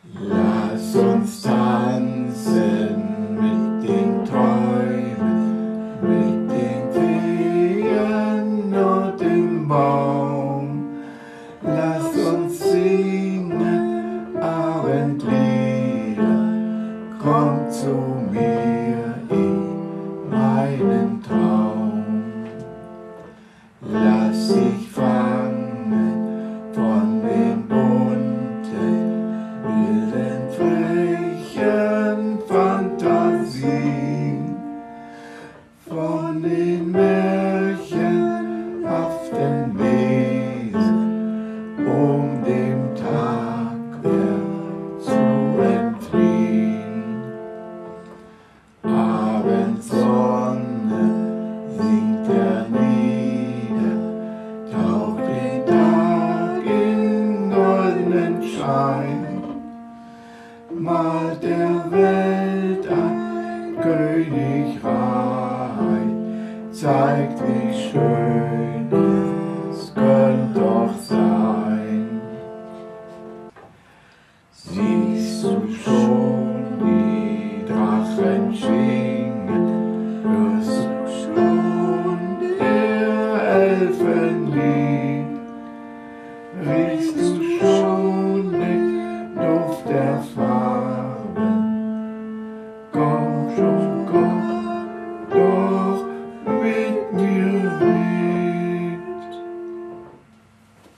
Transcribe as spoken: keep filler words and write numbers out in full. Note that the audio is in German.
Lass uns tanzen mit den Träumen, mit den Feen und dem Baum. Lass uns singen Abendlieder, komm zu mir in meinen Traum. Lass dich fangen von den bunten, wilden, frechen Fantasien, von den märchenhaften Wesen, um dem Tagwerk zu entfliehen. Abendsonne, sinkt hernieder, taucht den Tag in goldnen Schein, malt der Welt ein Königreich, zeigt, wie schön es könnte doch sein. Siehst du schon die Drachen schwingen, hörst du schon der Elfen Lied, riechst du schon den Duft der Farben,